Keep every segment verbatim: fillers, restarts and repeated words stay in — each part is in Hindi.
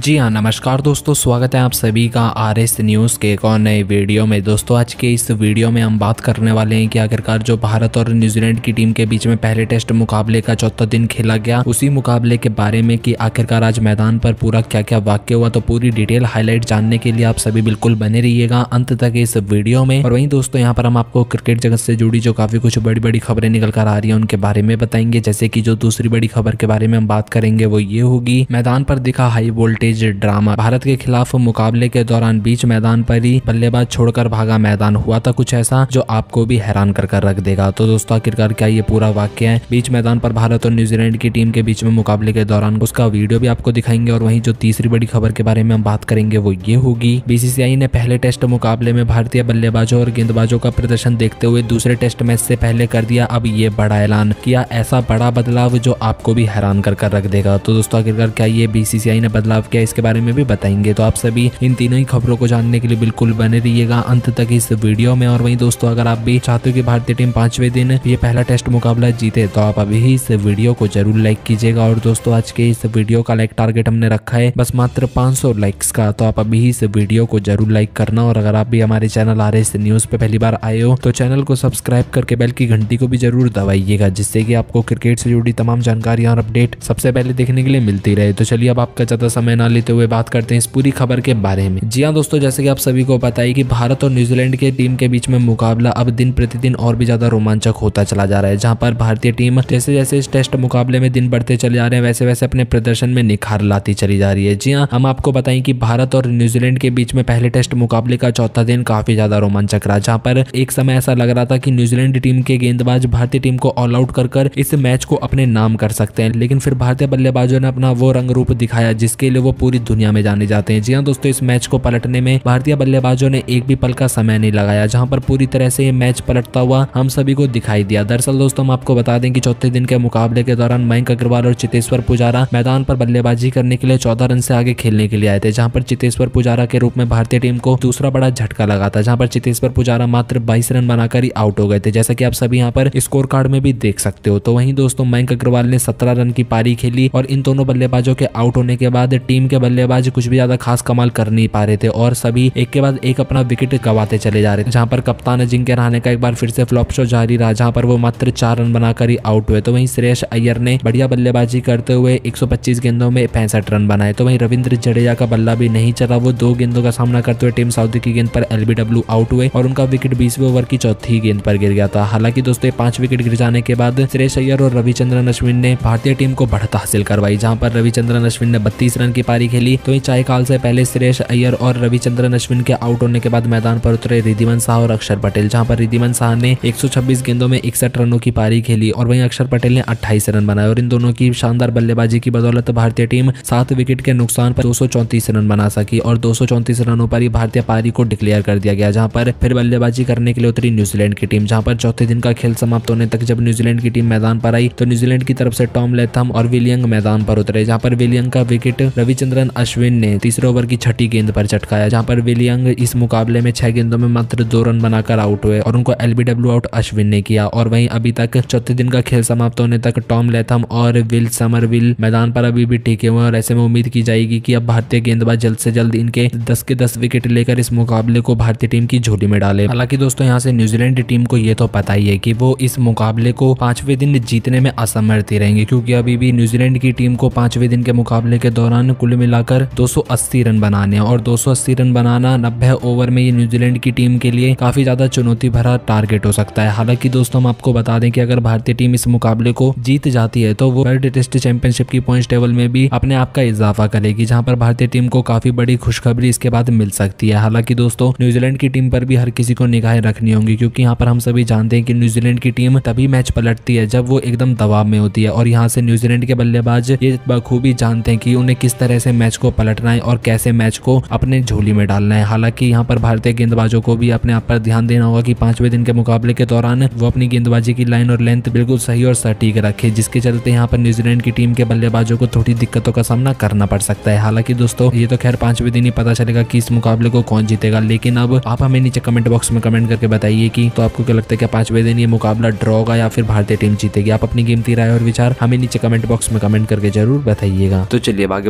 जी हाँ, नमस्कार दोस्तों, स्वागत है आप सभी का आर एस न्यूज़ के एक और नए वीडियो में। दोस्तों आज के इस वीडियो में हम बात करने वाले हैं कि आखिरकार जो भारत और न्यूजीलैंड की टीम के बीच में पहले टेस्ट मुकाबले का चौथा दिन खेला गया, उसी मुकाबले के बारे में कि आखिरकार आज मैदान पर पूरा क्या क्या वाक्य हुआ। तो पूरी डिटेल हाईलाइट जानने के लिए आप सभी बिल्कुल बने रहिएगा अंत तक इस वीडियो में। और वहीं दोस्तों यहाँ पर हम आपको क्रिकेट जगत से जुड़ी जो काफी कुछ बड़ी बड़ी खबरें निकल कर आ रही है उनके बारे में बताएंगे। जैसे कि जो दूसरी बड़ी खबर के बारे में हम बात करेंगे वो ये होगी, मैदान पर दिखा हाई वोल्टेज ड्रामा। भारत के खिलाफ मुकाबले के दौरान बीच मैदान पर ही बल्लेबाज छोड़कर भागा मैदान। हुआ था कुछ ऐसा जो आपको भी हैरान कर कर रख देगा। तो दोस्तों आखिरकार क्या ये पूरा वाक्य है? बीच मैदान पर भारत और न्यूजीलैंड की टीम के बीच में मुकाबले के दौरान उसका वीडियो भी आपको दिखाएंगे। और वहीं जो तीसरी बड़ी खबर के बारे में हम बात करेंगे वो ये होगी, बीसीसीआई ने पहले टेस्ट मुकाबले में भारतीय बल्लेबाजों और गेंदबाजों का प्रदर्शन देखते हुए दूसरे टेस्ट मैच से पहले कर दिया अब ये बड़ा ऐलान। किया ऐसा बड़ा बदलाव जो आपको भी हैरान कर कर रख देगा। तो दोस्तों आखिरकार क्या ये बीसीसीआई ने बदलाव किया, इसके बारे में भी बताएंगे। तो आप सभी इन तीनों ही खबरों को जानने के लिए बिल्कुल बने रहिएगा अंत तक इस वीडियो में। और वहीं दोस्तों अगर आप भी चाहते हो कि भारतीय टीम पांचवें दिन ये पहला टेस्ट मुकाबला जीते तो आप अभी ही इस वीडियो को जरूर लाइक कीजिएगा। और दोस्तों आज के इस वीडियो का लाइक टारगेट हमने रखा है बस मात्र पाँच सौ लाइक्स का, तो आप अभी ही इस वीडियो को जरूर लाइक करना। और अगर आप भी हमारे चैनल आर एस न्यूज पे पहली बार आए हो तो चैनल को सब्सक्राइब करके बेल की घंटी को भी जरूर दबाइएगा, जिससे कि आपको क्रिकेट से जुड़ी तमाम जानकारियां और अपडेट सबसे पहले देखने के लिए मिलती रहे। तो चलिए अब आपका ज्यादा समय ना लेते हुए बात करते हैं इस पूरी खबर के बारे में। जी हाँ दोस्तों, जैसे कि आप सभी को पता है कि भारत और न्यूजीलैंड के टीम के बीच में मुकाबला अब दिन प्रतिदिन और भी ज्यादा रोमांचक होता चला जा रहा है, जहां पर भारतीय टीम जैसे जैसे इस टेस्ट मुकाबले में दिन बढ़ते चले जा रहे हैं वैसे वैसे अपने प्रदर्शन में निखार लाती चली जा रही है। जी हाँ, हम आपको बताएं कि भारत और न्यूजीलैंड के बीच में पहले टेस्ट मुकाबले का चौथा दिन काफी ज्यादा रोमांचक रहा, जहां पर एक समय ऐसा लग रहा था कि न्यूजीलैंड टीम के गेंदबाज भारतीय टीम को ऑल आउट कर कर इस मैच को अपने नाम कर सकते हैं। लेकिन फिर भारतीय बल्लेबाजों ने अपना वो रंग रूप दिखाया जिसके लिए वो पूरी दुनिया में जाने जाते हैं। जी हाँ दोस्तों, इस मैच को पलटने में भारतीय बल्लेबाजों ने एक भी पल का समय नहीं लगाया, जहां पर पूरी तरह से ये मैच पलटता हुआ हम सभी को दिखाई दिया। दरअसल दोस्तों हम आपको बता दें कि चौथे दिन के मुकाबले के दौरान मयंक अग्रवाल और चेतेश्वर पुजारा मैदान पर बल्लेबाजी करने के लिए चौदह रन से आगे खेलने के लिए आए थे, जहां पर चेतेश्वर पुजारा के रूप में भारतीय टीम को दूसरा बड़ा झटका लगा था, जहां पर चेतेश्वर पुजारा मात्र बाईस रन बनाकर ही आउट हो गए थे, जैसा कि आप सभी यहाँ पर स्कोर कार्ड में भी देख सकते हो। तो वहीं दोस्तों मयंक अग्रवाल ने सत्रह रन की पारी खेली और इन दोनों बल्लेबाजों के आउट होने के बाद टीम के बल्लेबाज कुछ भी ज्यादा खास कमाल कर नहीं पा रहे थे और सभी एक के बाद एक अपना विकेट गंवाते चले जा रहे थे, जहां पर कप्तान अजिंक्य रहाणे का एक बार फिर से फ्लॉप शो जारी रहा, जहां पर वो मात्र चार रन बनाकर ही आउट हुए। तो वहीं श्रेयस अय्यर ने बढ़िया बल्लेबाजी करते हुए एक सौ पच्चीस गेंदों में पैंसठ रन बनाए। तो वहीं रविंद्र जडेजा का बल्ला भी नहीं चला, वो दो गेंदों का सामना करते हुए टीम साउदी की गेंद पर एलबीडब्ल्यू आउट हुए और उनका विकेट बीसवें ओवर की चौथी गेंद पर गिर गया था। हालांकि दोस्तों पांच विकेट गिर जाने के बाद श्रेयस अय्यर और रविचंद्रन अश्विन ने भारतीय टीम को बढ़त हासिल करवाई, जहां पर रविचंद्रन अश्विन ने बत्तीस रन की पारी खेली। तो चाय काल से पहले श्रेयस अय्यर और रविचंद्रन अश्विन के आउट होने के बाद मैदान पर उतरे रिद्धिमान साहा और अक्षर पटेल, जहां पर रिद्धिमान साहा ने एक सौ छब्बीस गेंदों में इकसठ रनों की पारी खेली और वहीं अक्षर पटेल ने अट्ठाईस रन बनाए। और इन दोनों की शानदार बल्लेबाजी की बदौलत भारतीय टीम सात विकेट के नुकसान पर दो सौ चौंतीस रन बना सकी और दो सौ चौंतीस रनों पर ही भारतीय पारी को डिक्लेयर कर दिया गया, जहां पर फिर बल्लेबाजी करने के लिए उतरी न्यूजीलैंड की टीम। जहां पर चौथे दिन का खेल समाप्त होने तक जब न्यूजीलैंड की टीम मैदान पर आई तो न्यूजीलैंड की तरफ से टॉम लेथम और विलियंग मैदान पर उतरे, जहां पर विलियंग का विकेट रविचंद्रन अश्विन ने तीसरे ओवर की छठी गेंद पर चटकाया, जहां पर विलियंग इस मुकाबले में छह गेंदों में मात्र दो रन बनाकर आउट हुए और उनको एलबीडब्ल्यू आउट अश्विन ने किया। और वहीं अभी तक चौथे दिन का खेल समाप्त होने तक टॉम लेथम और विल समरविल मैदान पर अभी भी टिके हुए और ऐसे में उम्मीद की जाएगी कि अब भारतीय गेंदबाज जल्द से जल्द इनके दस के दस विकेट लेकर इस मुकाबले को भारतीय टीम की झोली में डाले। हालांकि दोस्तों यहाँ से न्यूजीलैंड टीम को ये तो पता ही है कि वो इस मुकाबले को पांचवें दिन जीतने में असमर्थ ही रहेंगे, क्योंकि अभी भी न्यूजीलैंड की टीम को पांचवें दिन के मुकाबले के दौरान कुल मिलाकर दो सौ अस्सी रन बनाने और दो सौ अस्सी रन बनाना नब्बे ओवर में ये न्यूजीलैंड की टीम के लिए काफी ज्यादा चुनौती भरा टारगेट हो सकता है। हालांकि दोस्तों हम आपको बता दें कि अगर भारतीय टीम इस मुकाबले को जीत जाती है तो वो वर्ल्ड टेस्ट चैंपियनशिप की पॉइंट्स टेबल में भी अपने आप का इजाफा करेगी, जहां पर भारतीय टीम को काफी बड़ी खुशखबरी इसके बाद मिल सकती है। हालांकि दोस्तों न्यूजीलैंड की टीम पर भी हर किसी को निगाहें रखनी होंगी, क्योंकि यहाँ पर हम सभी जानते हैं कि न्यूजीलैंड की टीम तभी मैच पलटती है जब वो एकदम दबाव में होती है और यहाँ से न्यूजीलैंड के बल्लेबाज ये बखूबी जानते हैं कि उन्हें किस तरह से मैच को पलटना है और कैसे मैच को अपने झोली में डालना है। हालांकि यहाँ पर भारतीय गेंदबाजों को भी अपने आप पर ध्यान देना होगा कि पांचवें दिन के मुकाबले के दौरान वो अपनी गेंदबाजी की लाइन और लेंथ बिल्कुल सही और सटीक रखे, जिसके चलते यहाँ पर न्यूजीलैंड की टीम के बल्लेबाजों को थोड़ी दिक्कतों का सामना करना पड़ सकता है। हालांकि दोस्तों ये तो खैर पांचवें दिन ही पता चलेगा कि इस मुकाबले को कौन जीतेगा, लेकिन अब आप हमें नीचे कमेंट बॉक्स में कमेंट करके बताइए कि तो आपको क्या लगता है कि पांचवें दिन ये मुकाबला ड्रॉ होगा या फिर भारतीय टीम जीतेगी। आप अपनी कीमती राय और विचार हमें नीचे कमेंट बॉक्स में कमेंट करके जरूर बताइएगा। तो चलिए आगे बढ़ते हम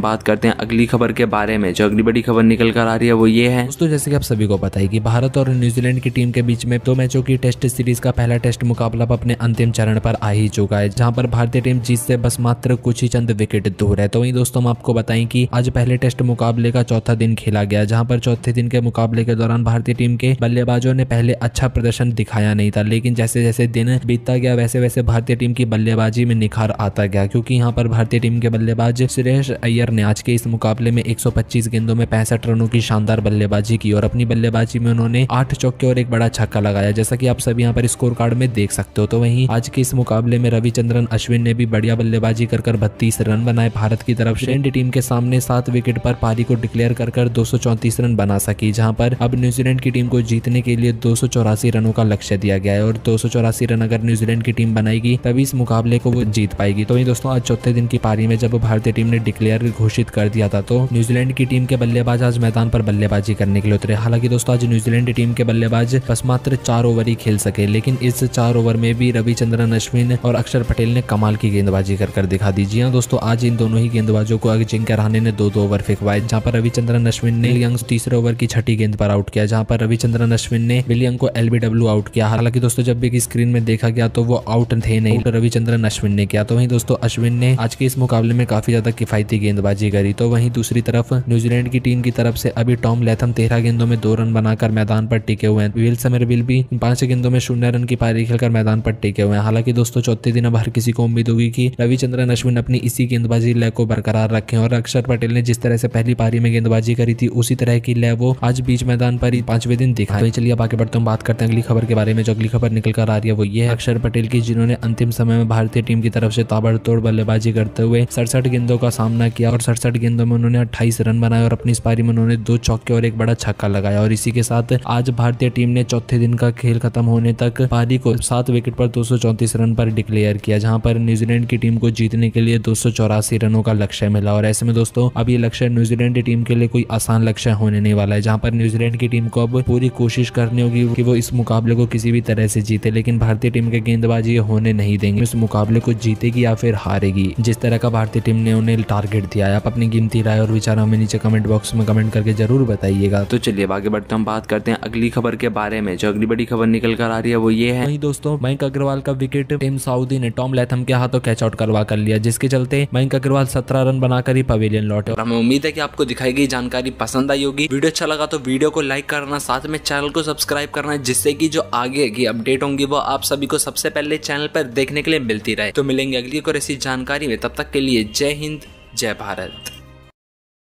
बात करते हैं अगली खबर के बारे में। जो अगली बड़ी खबर निकल कर आ रही है वो ये है दोस्तों, जैसे कि आप सभी को पता है कि भारत और न्यूजीलैंड की टीम के बीच में दो मैचों की टेस्ट सीरीज का पहला टेस्ट मुकाबला अपने अंतिम चरण पर आ ही चुका है, जहां पर भारतीय टीम जीत से बस मात्र कुछ ही चंद विकेट दूर है। तो वहीं दोस्तों हम आपको बताएं कि आज पहले टेस्ट मुकाबले का चौथा दिन खेला गया, जहां पर चौथे दिन के मुकाबले के दौरान भारतीय टीम के बल्लेबाजों ने पहले अच्छा प्रदर्शन दिखाया नहीं था, लेकिन जैसे जैसे दिन बीतता गया वैसे वैसे भारतीय टीम की बल्लेबाजी में निखार आता गया, क्योंकि यहाँ पर भारतीय टीम के बल्लेबाज श्रेयस अय्यर ने आज के इस मुकाबले में एक सौ पच्चीस गेंदों में पैंसठ रनों की शानदार बल्लेबाजी की और अपनी बल्लेबाजी में उन्होंने आठ चौके और एक बड़ा छक्का लगाया, जैसा कि आप सभी यहाँ पर स्कोर कार्ड में देख सकते हो। तो वहीं आज के इस मुकाबले में रविचंद्रन अश्विन ने भी बढ़िया बल्लेबाजी कर कर बत्तीस रन बनाए भारत की तरफ से। इंडिया टीम के सामने सात विकेट पर पारी को डिक्लेयर कर कर दो सौ चौंतीस रन बना सकी, जहां पर अब न्यूजीलैंड की टीम को जीतने के लिए दो सौ चौरासी रनों का लक्ष्य दिया गया है और दो सौ चौरासी रन अगर न्यूजीलैंड की टीम बनाएगी तभी इस मुकाबले को वो जीत पाएगी। तो वहीं दोस्तों आज चौथे दिन की पारी में जब भारतीय टीम ने डिक्लेयर घोषित कर दिया था तो न्यूजीलैंड की टीम के बल्लेबाज आज मैदान पर बल्लेबाजी करने के लिए उतरे। हालांकि दोस्तों आज न्यूजीलैंड टीम के बल्लेबाज बस मात्र चार ओवर ही खेल सके, लेकिन इस चार ओवर में भी रविचंद्रन अश्विन और अक्षर पटेल ने कमाल की गेंदबाजी कर कर दिखा दी। जी हाँ दोस्तों, आज इन दोनों ही गेंदबाजों को अजिंक्य रहाणे ने दो दो ओवर फेंकवाए, जहां पर रविचंद्रन अश्विन ने विलियम तीसरे ओवर की छठी गेंद पर आउट किया, जहां पर रविचंद्रन अश्विन ने विलियम को एलबीडब्ल्यू आउट किया। हालांकि दोस्तों जब भी स्क्रीन में देखा गया तो वो आउट थे नहीं, तो रविचंद्रन अश्विन ने किया। तो वहीं दोस्तों अश्विन ने आज के इस मुकाबले में काफी ज्यादा किफायती गेंदबाजी करी। तो वहीं दूसरी तरफ न्यूजीलैंड की टीम की तरफ से अभी टॉम लैथम तेरह गेंदों में दो रन बनाकर मैदान पर टिके हुए हैं। विल समरविल भी पांच गेंदों में शून्य रन की पारी खेलकर मैदान पर टिके हुए हैं। हालांकि दोस्तों चौथे दिन अब हर किसी को उम्मीद होगी कि रविचंद्रन अश्विन अपनी इसी गेंदबाजी लय को बरकरार रखें और अक्षर पटेल ने जिस तरह से पहली पारी में गेंदबाजी करी थी उसी तरह की लय वो आज बीच मैदान पर ही पांचवें दिन दिखाए। तो चलिए अब आगे बढ़ते हैं, बात करते हैं अगली खबर के बारे में। जो अगली खबर निकल कर आ रही है वो ये है अक्षर पटेल की, जिन्होंने अंतिम समय में भारतीय टीम की तरफ से ताबड़तोड़ बल्लेबाजी करते हुए सड़सठ गेंदों का सामना किया और सड़सठ गेंदों में उन्होंने अट्ठाईस रन बनाए और अपनी इस पारी में उन्होंने दो चौके और एक बड़ा छक्का लगाया। और इसी के साथ आज भारतीय टीम ने चौथे दिन का खेल खत्म होने तक पारी को सात विकेट पर दो सौ चौंतीस रन पर डिक्लेयर किया, जहां पर न्यूजीलैंड की टीम को जीतने के लिए दो सौ चौरासी रनों का लक्ष्य मिला। और ऐसे में दोस्तों अब ये लक्ष्य न्यूजीलैंड टीम के लिए कोई आसान लक्ष्य होने नहीं वाला है, जहां पर न्यूजीलैंड की टीम को अब पूरी कोशिश करनी होगी कि वो इस मुकाबले को किसी भी तरह से जीते, लेकिन भारतीय टीम के गेंदबाजी होने नहीं देंगे। इस मुकाबले को जीतेगी या फिर हारेगी, जिस तरह का भारतीय टीम ने उन्हें टारगेट दिया है। आप अपनी कीमती राय और विचार हमें नीचे कमेंट बॉक्स में कमेंट करके जरूर बताइएगा। तो चलिए आगे बढ़ते हम बात करते हैं अगली खबर के बारे में। जो अगली बड़ी खबर निकल कर आ रही है वो ये है वही दोस्तों मयंक अग्रवाल का विकेट टीम सऊदी ने टॉम लैथम के हाथों कैच आउट करवा कर लिया, जिसके चलते मयंक अग्रवाल सत्रह रन बनाकर ही पवेलियन लौटे। और हमें उम्मीद है कि आपको दिखाई गई जानकारी पसंद आई होगी। वीडियो अच्छा लगा तो वीडियो को लाइक करना, साथ में चैनल को सब्सक्राइब करना, जिससे कि जो आगे की अपडेट होंगी वो आप सभी को सबसे पहले चैनल पर देखने के लिए मिलती रहे। तो मिलेंगे अगली और ऐसी जानकारी में, तब तक के लिए जय हिंद जय भारत।